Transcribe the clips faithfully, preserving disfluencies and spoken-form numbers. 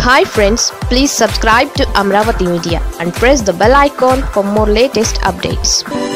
Hi friends, please subscribe to Amaravathi Media and press the bell icon for more latest updates.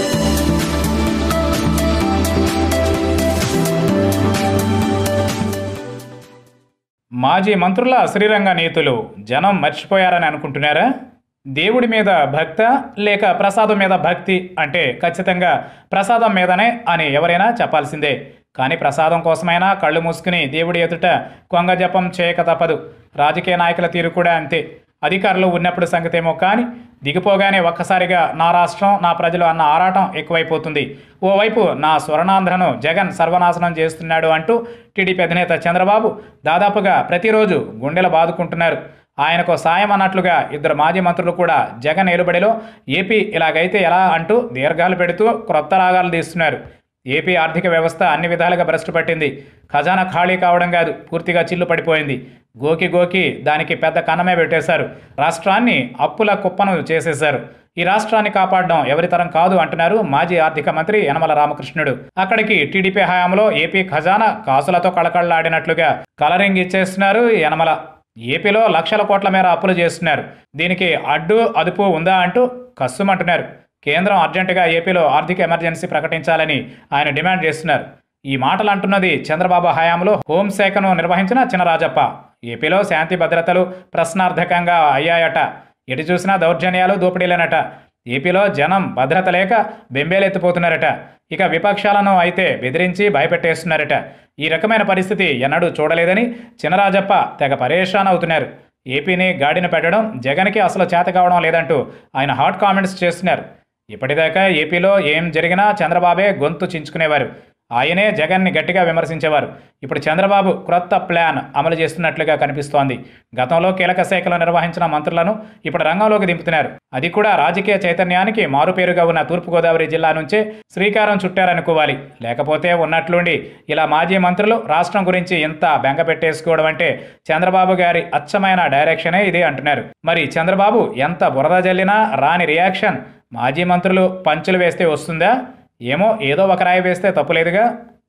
మాజీ మంత్రుల శ్రీరంగ నీతులు జనం మర్చిపోయారని అనుకుంటున్నారా? దేవుడి మీద భక్త లేక ప్రసాదం మీద భక్తి అంటే ఖచ్చితంగా ప్రసాదం మీదనే అని ఎవరైనా చెప్పాల్సిందే. కానీ ప్రసాదం కోసమైనా కళ్ళు మూసుకుని దేవుడి ఎదుట కొంగ జపం చేయక తప్పదు. రాజకీయ నాయకుల తీరు కూడా అంతే. అధికారులు ఉన్నప్పుడు సంగతేమో కానీ దిగిపోగానే ఒక్కసారిగా నా రాష్ట్రం నా ప్రజలు అన్న ఆరాటం ఎక్కువైపోతుంది. ఓవైపు నా స్వర్ణాంధ్రను జగన్ సర్వనాశనం చేస్తున్నాడు అంటూ టీడీపీ అధినేత చంద్రబాబు దాదాపుగా ప్రతిరోజు గుండెలు బాదుకుంటున్నారు. ఆయనకు సాయం అన్నట్లుగా ఇద్దరు మాజీ మంత్రులు కూడా జగన్ ఏలుబడిలో ఏపీ ఇలాగైతే ఎలా అంటూ దీర్ఘాలు పెడుతూ క్రొత్త రాగాలు తీస్తున్నారు. ఏపీ ఆర్థిక వ్యవస్థ అన్ని విధాలుగా భ్రష్టు పట్టింది. ఖజానా ఖాళీ కావడం కాదు, పూర్తిగా చిల్లు పడిపోయింది. గోకి గోకి దానికి పెద్ద కన్నమే పెట్టేశారు. రాష్ట్రాన్ని అప్పుల కుప్పను చేసేశారు. ఈ రాష్ట్రాన్ని కాపాడడం ఎవరితరం కాదు అంటున్నారు మాజీ ఆర్థిక మంత్రి యనమల రామకృష్ణుడు. అక్కడికి టీడీపీ హయాంలో ఏపీ ఖజానా కాసులతో కళకళలాడినట్లుగా కలరింగ్ ఇచ్చేస్తున్నారు యనమల. ఏపీలో లక్షల కోట్ల మేర అప్పులు చేస్తున్నారు. దీనికి అడ్డు అదుపు ఉందా అంటూ కస్సుమంటున్నారు. కేంద్రం అర్జెంటుగా ఏపీలో ఆర్థిక ఎమర్జెన్సీ ప్రకటించాలని ఆయన డిమాండ్ చేస్తున్నారు. ఈ మాటలు అంటున్నది చంద్రబాబు హయాంలో హోంశాఖను నిర్వహించిన చినరాజప్ప. ఏపీలో శాంతి భద్రతలు ప్రశ్నార్థకంగా అయ్యాయట. ఎటు చూసినా దౌర్జన్యాలు దోపిడీలేనట. ఏపీలో జనం భద్రత లేక బెంబేలెత్తిపోతున్నారట. ఇక విపక్షాలను అయితే బెదిరించి భయపెట్టేస్తున్నారట. ఈ రకమైన పరిస్థితి ఎన్నడూ చూడలేదని చినరాజప్ప తెగ పరేషాన్ అవుతున్నారు. ఏపీని గాడిన పెట్టడం జగన్కి అసలు చేత కావడం లేదంటూ ఆయన హాట్ కామెంట్స్ చేస్తున్నారు. ఇప్పటిదాకా ఏపీలో ఏం జరిగినా చంద్రబాబే గొంతు చించుకునేవారు. ఆయనే జగన్ని గట్టిగా విమర్శించేవారు. ఇప్పుడు చంద్రబాబు క్రొత్త ప్లాన్ అమలు చేస్తున్నట్లుగా కనిపిస్తోంది. గతంలో కీలక శాఖలు నిర్వహించిన మంత్రులను ఇప్పుడు రంగంలోకి దింపుతున్నారు. అది కూడా రాజకీయ చైతన్యానికి మారుపేరుగా ఉన్న తూర్పుగోదావరి జిల్లా నుంచే శ్రీకారం చుట్టారనుకోవాలి. లేకపోతే ఉన్నట్లుండి ఇలా మాజీ మంత్రులు రాష్ట్రం గురించి ఇంత బెంగ పెట్టేసుకోవడం అంటే చంద్రబాబు గారి అచ్చమైన డైరెక్షనే ఇదే అంటున్నారు. మరి చంద్రబాబు ఎంత బురద జల్లినా రాని రియాక్షన్ మాజీ మంత్రులు పంచులు వేస్తే వస్తుందా? ఏమో ఏదో ఒక రాయి వేస్తే తప్పులేదుగా.